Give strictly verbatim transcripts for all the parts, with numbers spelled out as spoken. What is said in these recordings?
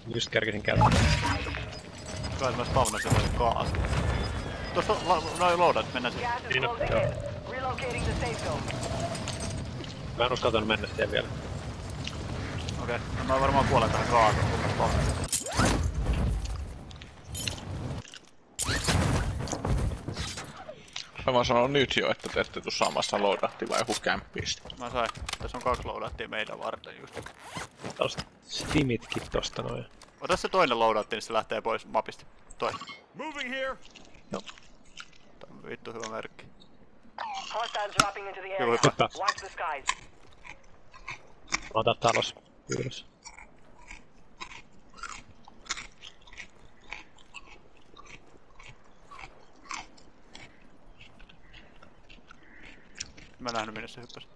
Just kerkesin käyttää. Kai mä spawnasin noin kaas. Tuossa on noin loadat, mennään siihen. Niin on, joo. Mä en uskaltanut mennä siihen vielä. Okei, okay. No mä varmaan kuolen tähän kaasuun, kun mä spawnasin. Mä vaan sanon nyt jo, että te ette tuu saamassa loadattia vai joku kämppiistä. Mä sain. Tässä on kaksi loadattia meidän varten just. Tällaiset stimitkin tosta noin. Ota se toinen loadatti, niin se lähtee pois mapista. Toi. Moving here. Joo. Tää on vittu hyvä merkki. Joo, hyppää. Mä otan talos. Ylös. Mä en nähnyt minne se hyppäsi.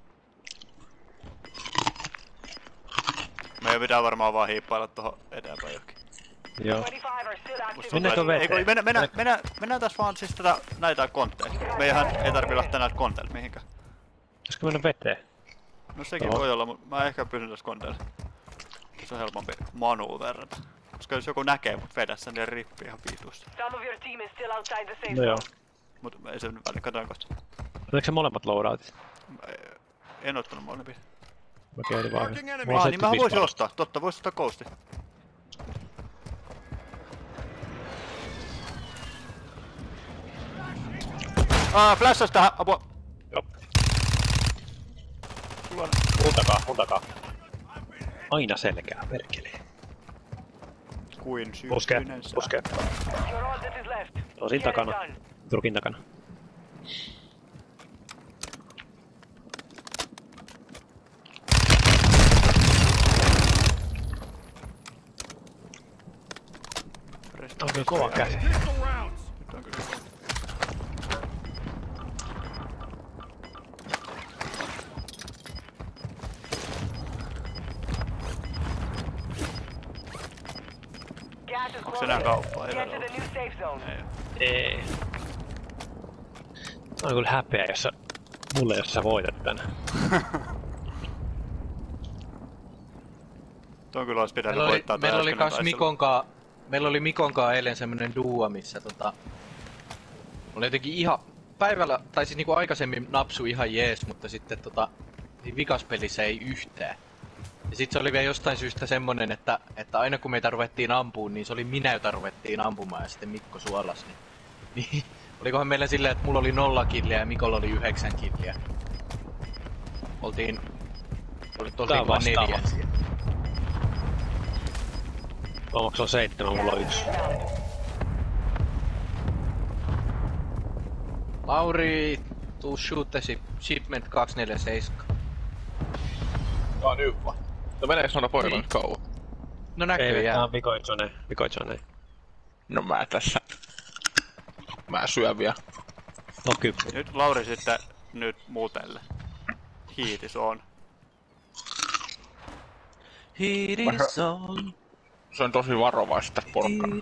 Meidän pitää varmaan vaan hiippailla tohon eteenpäin johonkin. Joo. Mennäänkö veteen? Mennään, mennään, mennään, mennään tässä vaan siis tätä näitä kontteja. Meidän ei tarvii lähteä näitä konteilta mihinkään. Pitäisikö mennä veteen? No sekin Oho. voi olla, mutta mä ehkä pysyn tässä konteilla. Se on helpompi manuverata. Koska jos joku näkee mut vedessä, niin rippii ihan viituista. No joo. Mut ei se nyt väliin, katoin kohta. Otatko se molemmat loadoutit? En ottanut molempia. Mä keilin vaan. Ah, niin mähän voisin ostaa. Totta, vois ostaa ghosti. Ah, flashas tähän, apua! Joo. Luona. Mun takaa, mun takaa. Aina selkää, perkelee. Kuin Puskee, syysyinen sää. puskee. On siinä takana. Trukin takana. On kyllä kova käsi. Nyt on kyllä. Onko se nää kauppaa? Ei. Ei. Se on kyllä häpeä, jos sä, mulle jos sä voitat tänään. Tuon kyllä ois pitänyt meillä voittaa. Oli, meillä oli kans Mikonkaa, meillä oli Mikonkaa eilen semmonen duo, missä tota... Oli jotenkin ihan päivällä, tai siis niinku aikaisemmin napsu ihan jees, mutta sitten tota... Niin vikaspelissä ei yhtään. Ja sit se oli vielä jostain syystä semmonen, että, että aina kun meitä ruvettiin ampuun, niin se oli minä, jota ruvettiin ampumaan ja sitten Mikko suolas. Niin, niin olikohan meillä silleen, että mulla oli nolla killiä ja Mikolla oli yhdeksän killiä. Oltiin... Oltiin vaan neljänsiä. Onko se on seitsemän, mulla on yksi. Lauri, tuu shootesi shipment kaksi neljä seitsemän. Joo, nyt vaan. No meneekö noina pojilla nyt kauan? No näköjään. Ei, tää on Vikoitsone, Vikoitsone. No mä tässä... Mä syön vielä. No kyllä. Nyt Lauri sitten nyt muutelle. Hiitis on. Hiitis on. Se on tosi varovaista porkkana.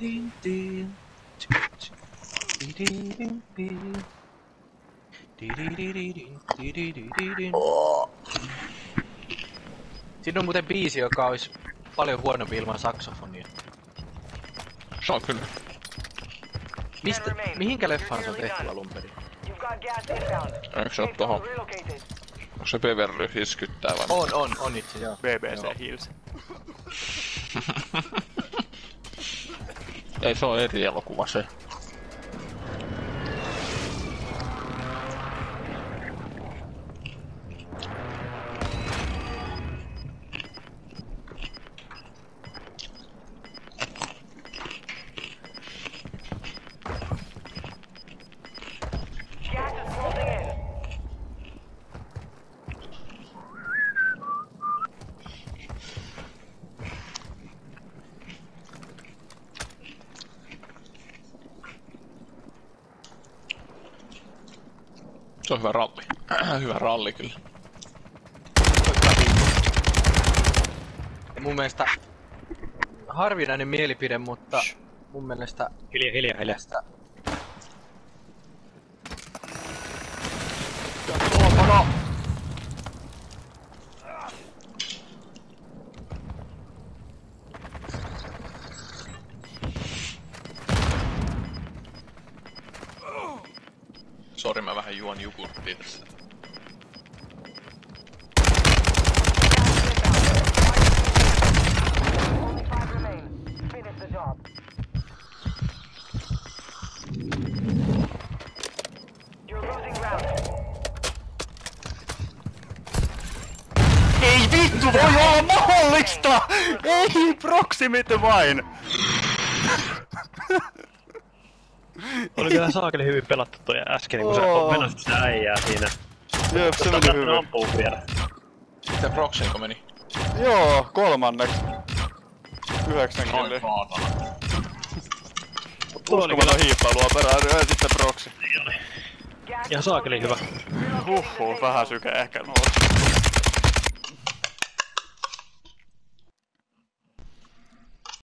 Oh. Siinä on muuten biisi, joka olisi paljon huonompi ilman saksofonia. Se on kyllä. Mistä, mihinkä leffaan se on tehty alun perin? Eikö se oo tohon? Onko se Beverly Hills kyttää vai? On, on, on itse, joo. B B C Hills. Ei, se on eri elokuva se. Se on hyvä ralli. Hyvä ralli kyllä. Ja mun mielestä harvinainen mielipide, mutta Shh. mun mielestä... Hiljaa, hiljaa, hiljaa. Tuopano! Sori, mä vähän juon jogurttia tässä. Ei vittu voi olla mahdollista! Ei, proximity vain! Oli kyllä saakeli hyvin pelattu toi äsken, kun Oo. sä menosit sitä äijää siinä. Jep, se meni hyvin. Ampuu vielä. Miten Proxinko meni? Joo, kolmanneksi. Yhdeksän Noin killiä. saatana. Uskomaton hiippailua perään, ja sitten proxy. Ihan saakeli hyvä. Huhhuh, vähän syke ehkä nousi.